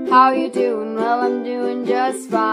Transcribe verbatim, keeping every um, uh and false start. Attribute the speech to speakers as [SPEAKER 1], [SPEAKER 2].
[SPEAKER 1] How you doing? Well, I'm doing just fine.